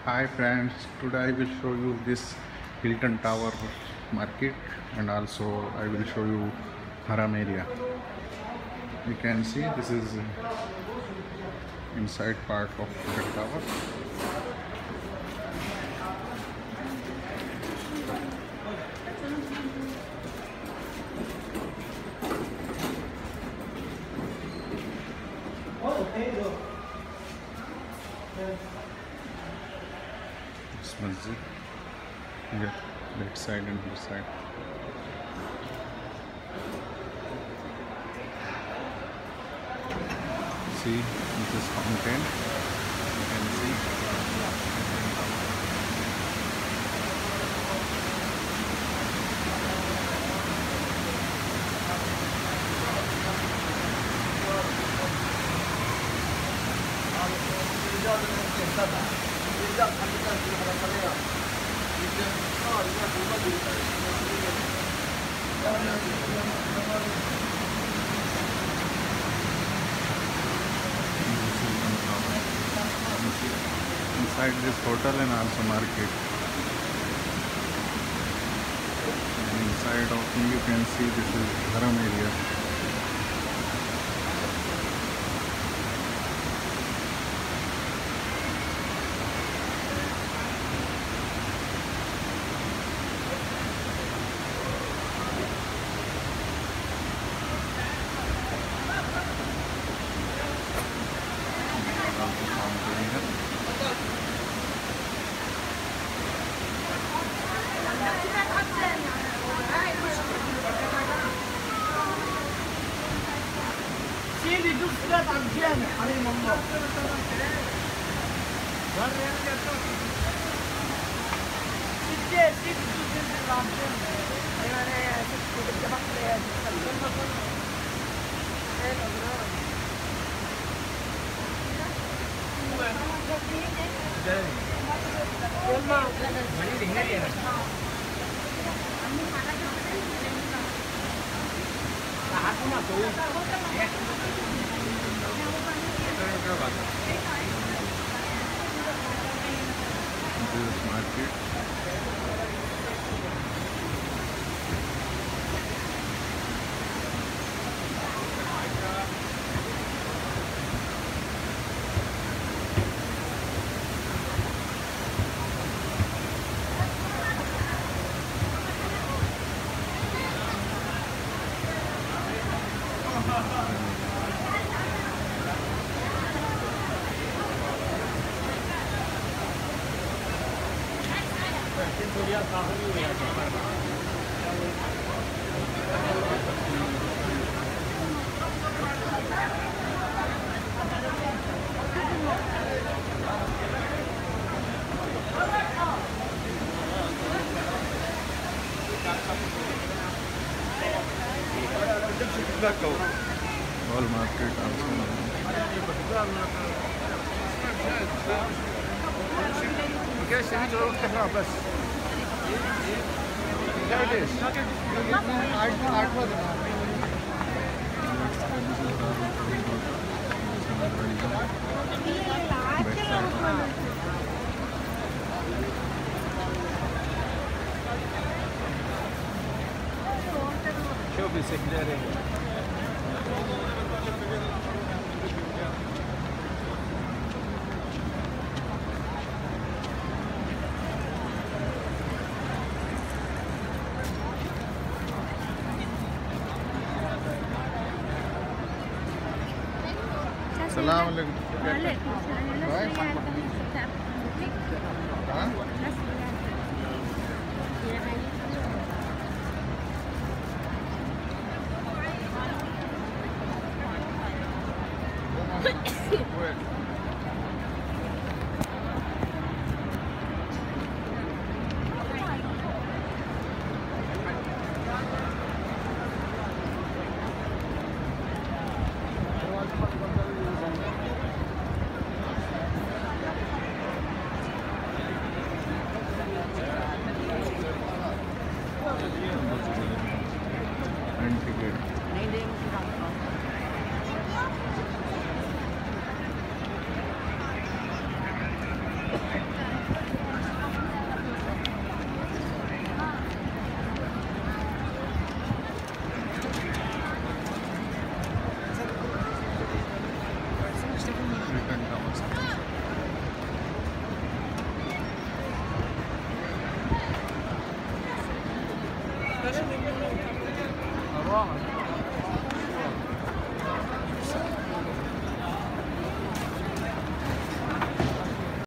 Hi friends, today I will show you this Hilton Tower market and also I will show you Haram area. You can see this is inside part of Hilton Tower. This masjid here, that side and this side. See, this is fountain. You can see. Inside this hotel and also market. And inside of me you can see this is Haram area. Also fountain here. سيدي دوس ثلاث على الجامع حريم الله. سيدي دوس ثلاث على الجامع. أنا بدي بطل This is market. All market شوف السكرتير السلام عليكم. ها؟ عشان يكونوا